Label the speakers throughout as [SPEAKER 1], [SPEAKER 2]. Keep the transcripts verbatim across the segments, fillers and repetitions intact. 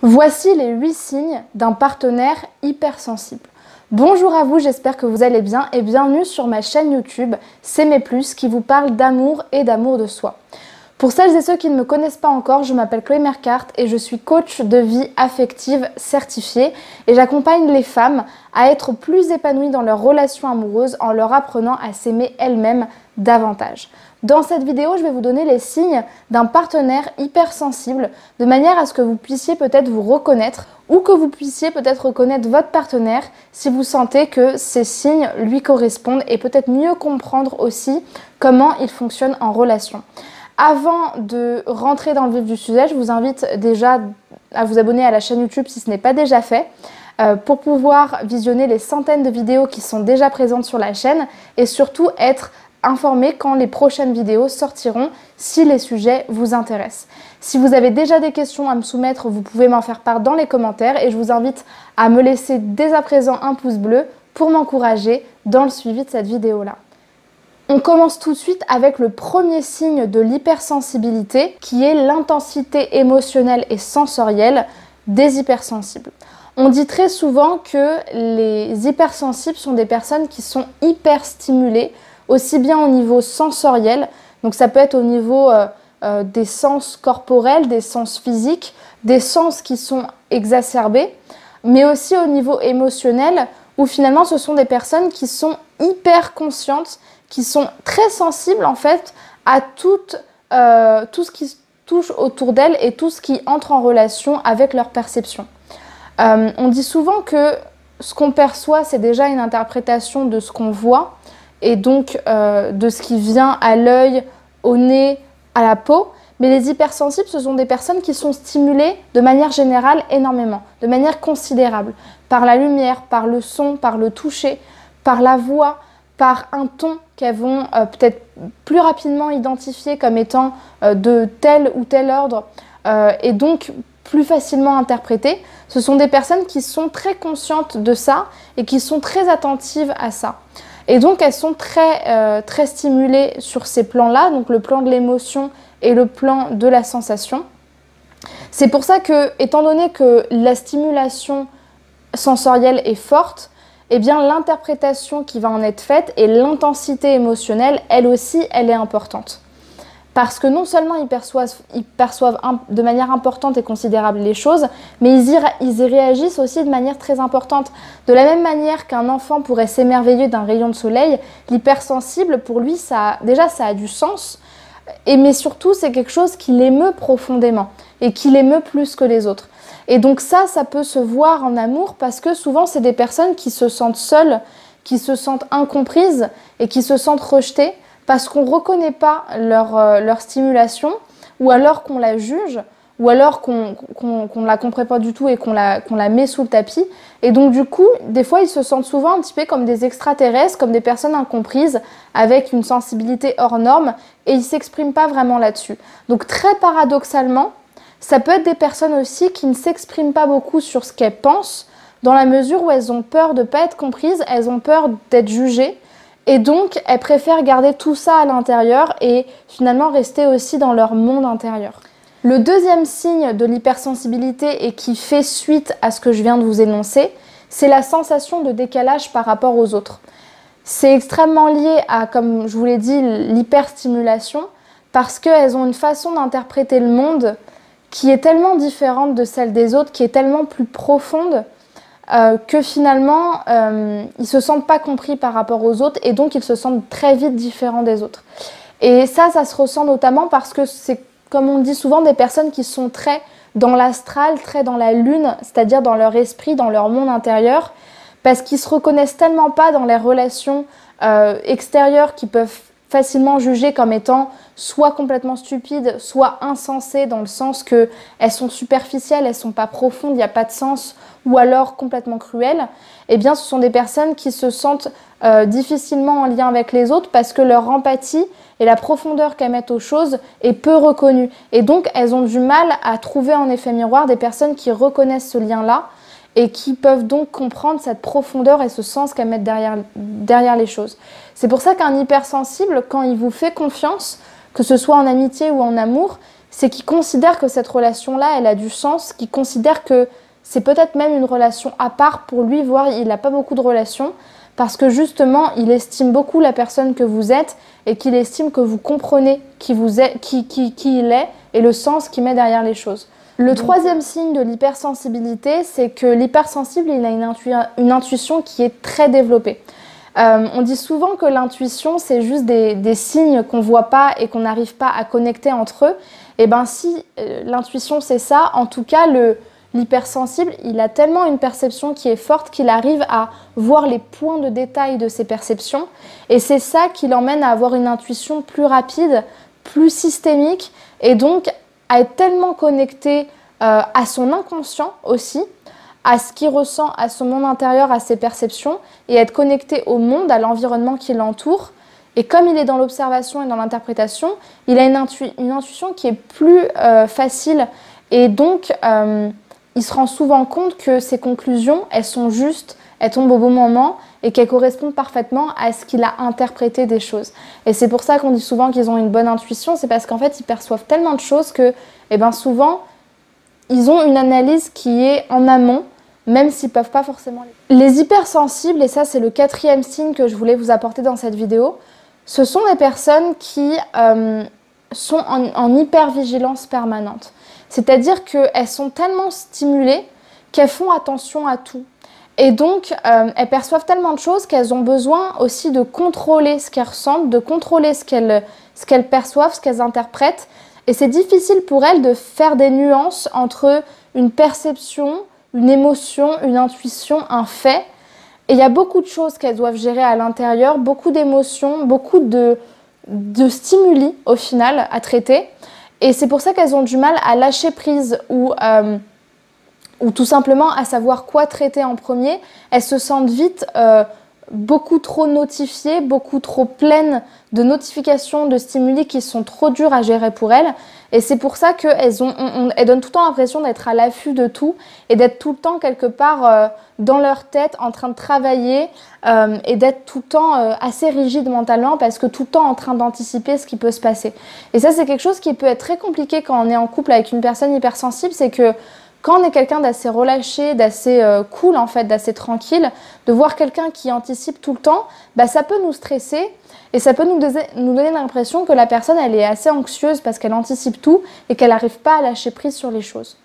[SPEAKER 1] Voici les huit signes d'un partenaire hypersensible. Bonjour à vous, j'espère que vous allez bien et bienvenue sur ma chaîne YouTube S'aimer plus qui vous parle d'amour et d'amour de soi. Pour celles et ceux qui ne me connaissent pas encore, je m'appelle Chloé Mercart et je suis coach de vie affective certifiée et j'accompagne les femmes à être plus épanouies dans leurs relations amoureuses en leur apprenant à s'aimer elles-mêmes davantage. Dans cette vidéo, je vais vous donner les signes d'un partenaire hypersensible de manière à ce que vous puissiez peut-être vous reconnaître ou que vous puissiez peut-être reconnaître votre partenaire si vous sentez que ces signes lui correspondent et peut-être mieux comprendre aussi comment il fonctionne en relation. Avant de rentrer dans le vif du sujet, je vous invite déjà à vous abonner à la chaîne YouTube si ce n'est pas déjà fait, euh, pour pouvoir visionner les centaines de vidéos qui sont déjà présentes sur la chaîne et surtout être informé quand les prochaines vidéos sortiront si les sujets vous intéressent. Si vous avez déjà des questions à me soumettre, vous pouvez m'en faire part dans les commentaires et je vous invite à me laisser dès à présent un pouce bleu pour m'encourager dans le suivi de cette vidéo-là. On commence tout de suite avec le premier signe de l'hypersensibilité qui est l'intensité émotionnelle et sensorielle des hypersensibles. On dit très souvent que les hypersensibles sont des personnes qui sont hyper stimulées, aussi bien au niveau sensoriel, donc ça peut être au niveau euh, euh, des sens corporels, des sens physiques, des sens qui sont exacerbés, mais aussi au niveau émotionnel, où finalement ce sont des personnes qui sont hyper conscientes, qui sont très sensibles en fait à tout, euh, tout ce qui touche autour d'elles et tout ce qui entre en relation avec leur perception. Euh, on dit souvent que ce qu'on perçoit, c'est déjà une interprétation de ce qu'on voit et donc euh, de ce qui vient à l'œil, au nez, à la peau. Mais les hypersensibles, ce sont des personnes qui sont stimulées de manière générale énormément, de manière considérable, par la lumière, par le son, par le toucher, par la voix, par un ton qu'elles vont euh, peut-être plus rapidement identifier comme étant euh, de tel ou tel ordre euh, et donc plus facilement interprété. Ce sont des personnes qui sont très conscientes de ça et qui sont très attentives à ça. Et donc elles sont très, euh, très stimulées sur ces plans-là, donc le plan de l'émotion et le plan de la sensation. C'est pour ça que, étant donné que la stimulation sensorielle est forte, eh bien l'interprétation qui va en être faite et l'intensité émotionnelle, elle aussi, elle est importante. Parce que non seulement ils perçoivent, ils perçoivent de manière importante et considérable les choses, mais ils y, ils y réagissent aussi de manière très importante. De la même manière qu'un enfant pourrait s'émerveiller d'un rayon de soleil, l'hypersensible, pour lui, ça, déjà ça a du sens, et, mais surtout c'est quelque chose qui l'émeut profondément et qui l'émeut plus que les autres. Et donc ça, ça peut se voir en amour parce que souvent c'est des personnes qui se sentent seules, qui se sentent incomprises et qui se sentent rejetées parce qu'on ne reconnaît pas leur, euh, leur stimulation ou alors qu'on la juge ou alors qu'on qu'on, qu'on ne la comprend pas du tout et qu'on la, qu'on la met sous le tapis. Et donc du coup, des fois ils se sentent souvent un petit peu comme des extraterrestres, comme des personnes incomprises avec une sensibilité hors norme et ils ne s'expriment pas vraiment là-dessus. Donc très paradoxalement, ça peut être des personnes aussi qui ne s'expriment pas beaucoup sur ce qu'elles pensent, dans la mesure où elles ont peur de ne pas être comprises, elles ont peur d'être jugées, et donc elles préfèrent garder tout ça à l'intérieur et finalement rester aussi dans leur monde intérieur. Le deuxième signe de l'hypersensibilité et qui fait suite à ce que je viens de vous énoncer, c'est la sensation de décalage par rapport aux autres. C'est extrêmement lié à, comme je vous l'ai dit, l'hyperstimulation, parce qu'elles ont une façon d'interpréter le monde qui est tellement différente de celle des autres, qui est tellement plus profonde, euh, que finalement, euh, ils ne se sentent pas compris par rapport aux autres et donc ils se sentent très vite différents des autres. Et ça, ça se ressent notamment parce que c'est, comme on dit souvent, des personnes qui sont très dans l'astral, très dans la lune, c'est-à-dire dans leur esprit, dans leur monde intérieur, parce qu'ils ne se reconnaissent tellement pas dans les relations euh, extérieures qui peuvent facilement jugées comme étant soit complètement stupides, soit insensées dans le sens qu'elles sont superficielles, elles ne sont pas profondes, il n'y a pas de sens, ou alors complètement cruelles, eh bien ce sont des personnes qui se sentent euh, difficilement en lien avec les autres parce que leur empathie et la profondeur qu'elles mettent aux choses est peu reconnue. Et donc elles ont du mal à trouver en effet miroir des personnes qui reconnaissent ce lien-là et qui peuvent donc comprendre cette profondeur et ce sens qu'elles mettent derrière, derrière les choses. C'est pour ça qu'un hypersensible, quand il vous fait confiance, que ce soit en amitié ou en amour, c'est qu'il considère que cette relation-là, elle a du sens, qu'il considère que c'est peut-être même une relation à part pour lui, voire il n'a pas beaucoup de relations, parce que justement, il estime beaucoup la personne que vous êtes et qu'il estime que vous comprenez qui, vous est, qui, qui, qui il est et le sens qu'il met derrière les choses. Le troisième signe de l'hypersensibilité, c'est que l'hypersensible, il a une, intu une intuition qui est très développée. Euh, on dit souvent que l'intuition, c'est juste des, des signes qu'on ne voit pas et qu'on n'arrive pas à connecter entre eux. Et bien si euh, l'intuition c'est ça, en tout cas l'hypersensible, il a tellement une perception qui est forte qu'il arrive à voir les points de détail de ses perceptions. Et c'est ça qui l'emmène à avoir une intuition plus rapide, plus systémique et donc à être tellement connecté euh, à son inconscient aussi, à ce qu'il ressent, à son monde intérieur, à ses perceptions, et être connecté au monde, à l'environnement qui l'entoure. Et comme il est dans l'observation et dans l'interprétation, il a une, intu une intuition qui est plus euh, facile. Et donc, euh, il se rend souvent compte que ses conclusions, elles sont justes, elles tombent au bon moment et qu'elles correspondent parfaitement à ce qu'il a interprété des choses. Et c'est pour ça qu'on dit souvent qu'ils ont une bonne intuition, c'est parce qu'en fait, ils perçoivent tellement de choses que, eh ben, souvent, ils ont une analyse qui est en amont, même s'ils ne peuvent pas forcément. Les hypersensibles, et ça c'est le quatrième signe que je voulais vous apporter dans cette vidéo, ce sont des personnes qui euh, sont en, en hypervigilance permanente. C'est-à-dire qu'elles sont tellement stimulées qu'elles font attention à tout. Et donc, euh, elles perçoivent tellement de choses qu'elles ont besoin aussi de contrôler ce qu'elles ressentent, de contrôler ce qu'elles ce qu'elles perçoivent, ce qu'elles interprètent. Et c'est difficile pour elles de faire des nuances entre une perception, une émotion, une intuition, un fait. Et il y a beaucoup de choses qu'elles doivent gérer à l'intérieur, beaucoup d'émotions, beaucoup de, de stimuli au final à traiter. Et c'est pour ça qu'elles ont du mal à lâcher prise ou, euh, ou tout simplement à savoir quoi traiter en premier. Elles se sentent vite euh, beaucoup trop notifiées, beaucoup trop pleines de notifications, de stimuli qui sont trop durs à gérer pour elles. Et c'est pour ça qu'elles on, on, elles donnent tout le temps l'impression d'être à l'affût de tout et d'être tout le temps quelque part euh, dans leur tête en train de travailler euh, et d'être tout le temps euh, assez rigide mentalement parce que tout le temps en train d'anticiper ce qui peut se passer. Et ça, c'est quelque chose qui peut être très compliqué quand on est en couple avec une personne hypersensible, c'est que quand on est quelqu'un d'assez relâché, d'assez euh, cool en fait, d'assez tranquille, de voir quelqu'un qui anticipe tout le temps, bah, ça peut nous stresser et ça peut nous, nous donner l'impression que la personne elle est assez anxieuse parce qu'elle anticipe tout et qu'elle n'arrive pas à lâcher prise sur les choses.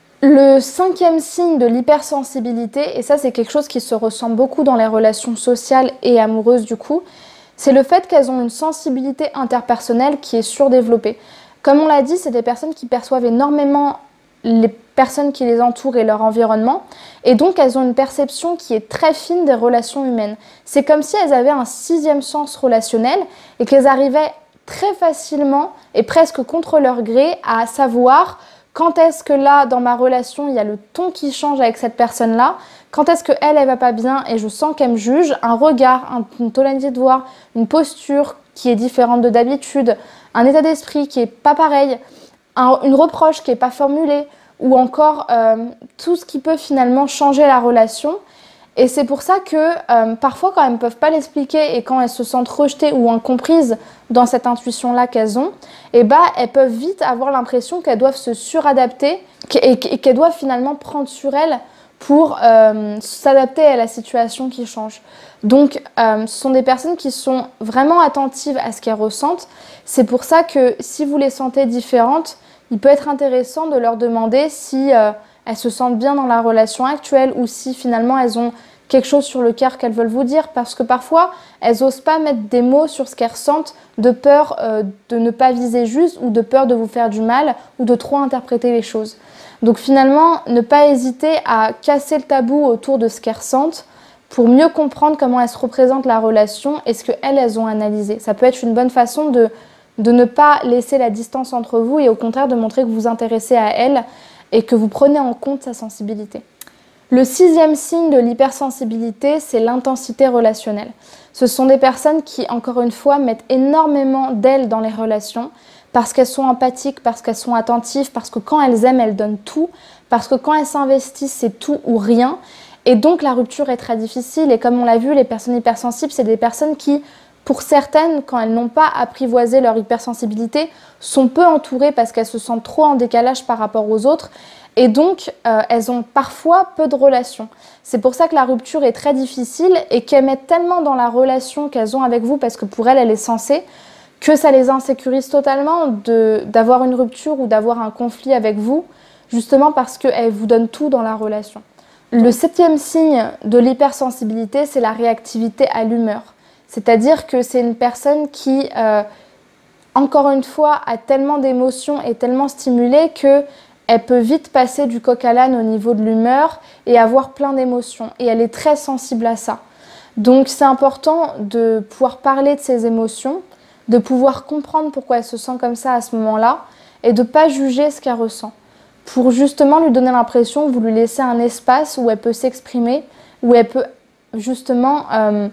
[SPEAKER 1] Le cinquième signe de l'hypersensibilité, et ça c'est quelque chose qui se ressent beaucoup dans les relations sociales et amoureuses du coup, c'est le fait qu'elles ont une sensibilité interpersonnelle qui est surdéveloppée. Comme on l'a dit, c'est des personnes qui perçoivent énormément les personnes qui les entourent et leur environnement, et donc elles ont une perception qui est très fine des relations humaines. C'est comme si elles avaient un sixième sens relationnel et qu'elles arrivaient très facilement et presque contre leur gré à savoir quand est-ce que là, dans ma relation, il y a le ton qui change avec cette personne-là, quand est-ce qu'elle, elle va pas bien et je sens qu'elle me juge, un regard, une tonalité de voix, une posture qui est différente de d'habitude, un état d'esprit qui est pas pareil, un, une reproche qui est pas formulée, ou encore euh, tout ce qui peut finalement changer la relation. Et c'est pour ça que euh, parfois quand elles ne peuvent pas l'expliquer et quand elles se sentent rejetées ou incomprises dans cette intuition-là qu'elles ont, et bah, elles peuvent vite avoir l'impression qu'elles doivent se suradapter et qu'elles doivent finalement prendre sur elles pour euh, s'adapter à la situation qui change. Donc euh, ce sont des personnes qui sont vraiment attentives à ce qu'elles ressentent. C'est pour ça que si vous les sentez différentes, il peut être intéressant de leur demander si euh, elles se sentent bien dans la relation actuelle ou si finalement elles ont quelque chose sur le cœur qu'elles veulent vous dire, parce que parfois elles n'osent pas mettre des mots sur ce qu'elles ressentent de peur euh, de ne pas viser juste ou de peur de vous faire du mal ou de trop interpréter les choses. Donc finalement, ne pas hésiter à casser le tabou autour de ce qu'elles ressentent pour mieux comprendre comment elles se représentent la relation et ce qu'elles, elles ont analysé. Ça peut être une bonne façon de de ne pas laisser la distance entre vous et au contraire de montrer que vous vous intéressez à elle et que vous prenez en compte sa sensibilité. Le sixième signe de l'hypersensibilité, c'est l'intensité relationnelle. Ce sont des personnes qui, encore une fois, mettent énormément d'elles dans les relations parce qu'elles sont empathiques, parce qu'elles sont attentives, parce que quand elles aiment, elles donnent tout, parce que quand elles s'investissent, c'est tout ou rien. Et donc la rupture est très difficile et comme on l'a vu, les personnes hypersensibles, c'est des personnes qui pour certaines, quand elles n'ont pas apprivoisé leur hypersensibilité, sont peu entourées parce qu'elles se sentent trop en décalage par rapport aux autres et donc euh, elles ont parfois peu de relations. C'est pour ça que la rupture est très difficile et qu'elles mettent tellement dans la relation qu'elles ont avec vous parce que pour elles, elle est censée, que ça les insécurise totalement d'avoir une rupture ou d'avoir un conflit avec vous, justement parce qu'elles vous donnent tout dans la relation. Le septième signe de l'hypersensibilité, c'est la réactivité à l'humeur. C'est-à-dire que c'est une personne qui, euh, encore une fois, a tellement d'émotions et tellement stimulée qu'elle peut vite passer du coq à l'âne au niveau de l'humeur et avoir plein d'émotions. Et elle est très sensible à ça. Donc c'est important de pouvoir parler de ses émotions, de pouvoir comprendre pourquoi elle se sent comme ça à ce moment-là et de ne pas juger ce qu'elle ressent. Pour justement lui donner l'impression que vous lui laissez un espace où elle peut s'exprimer, où elle peut justement... Euh,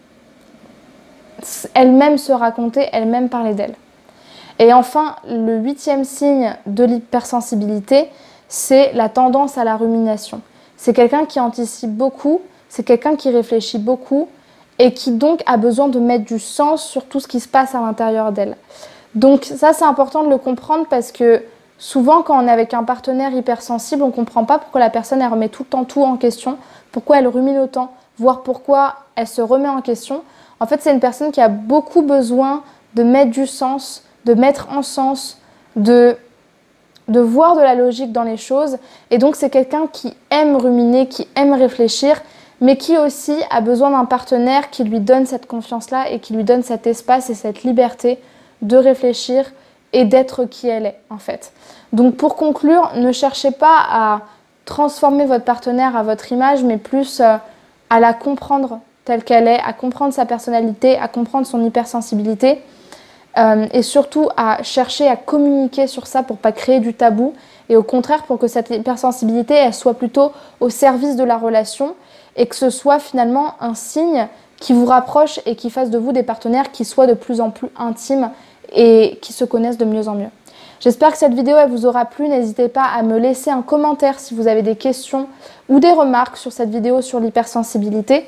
[SPEAKER 1] elle-même se raconter, elle-même parler d'elle. Et enfin, le huitième signe de l'hypersensibilité, c'est la tendance à la rumination. C'est quelqu'un qui anticipe beaucoup, c'est quelqu'un qui réfléchit beaucoup et qui donc a besoin de mettre du sens sur tout ce qui se passe à l'intérieur d'elle. Donc ça, c'est important de le comprendre parce que souvent, quand on est avec un partenaire hypersensible, on ne comprend pas pourquoi la personne elle remet tout le temps tout en question, pourquoi elle rumine autant, voire pourquoi elle se remet en question. En fait, c'est une personne qui a beaucoup besoin de mettre du sens, de mettre en sens, de, de voir de la logique dans les choses. Et donc, c'est quelqu'un qui aime ruminer, qui aime réfléchir, mais qui aussi a besoin d'un partenaire qui lui donne cette confiance-là et qui lui donne cet espace et cette liberté de réfléchir et d'être qui elle est, en fait. Donc, pour conclure, ne cherchez pas à transformer votre partenaire à votre image, mais plus euh, à la comprendre telle qu'elle est, à comprendre sa personnalité, à comprendre son hypersensibilité euh, et surtout à chercher à communiquer sur ça pour ne pas créer du tabou et au contraire pour que cette hypersensibilité elle soit plutôt au service de la relation et que ce soit finalement un signe qui vous rapproche et qui fasse de vous des partenaires qui soient de plus en plus intimes et qui se connaissent de mieux en mieux. J'espère que cette vidéo elle vous aura plu. N'hésitez pas à me laisser un commentaire si vous avez des questions ou des remarques sur cette vidéo sur l'hypersensibilité.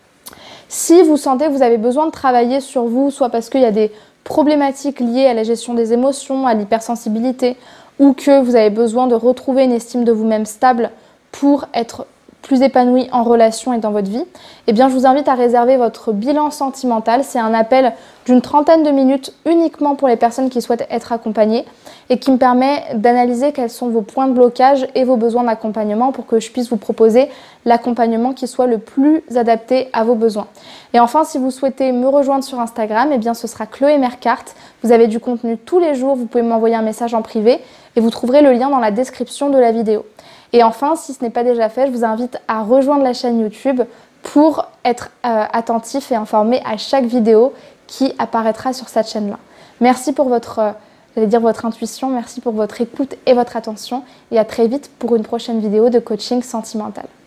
[SPEAKER 1] Si vous sentez que vous avez besoin de travailler sur vous, soit parce qu'il y a des problématiques liées à la gestion des émotions, à l'hypersensibilité, ou que vous avez besoin de retrouver une estime de vous-même stable pour être plus épanoui en relation et dans votre vie, eh bien je vous invite à réserver votre bilan sentimental. C'est un appel d'une trentaine de minutes uniquement pour les personnes qui souhaitent être accompagnées et qui me permet d'analyser quels sont vos points de blocage et vos besoins d'accompagnement pour que je puisse vous proposer l'accompagnement qui soit le plus adapté à vos besoins. Et enfin, si vous souhaitez me rejoindre sur Instagram, eh bien ce sera Chloé Mercart. Vous avez du contenu tous les jours, vous pouvez m'envoyer un message en privé et vous trouverez le lien dans la description de la vidéo. Et enfin, si ce n'est pas déjà fait, je vous invite à rejoindre la chaîne YouTube pour être euh, attentif et informé à chaque vidéo qui apparaîtra sur cette chaîne-là. Merci pour votre, euh, j'allais dire votre intuition, merci pour votre écoute et votre attention et à très vite pour une prochaine vidéo de coaching sentimental.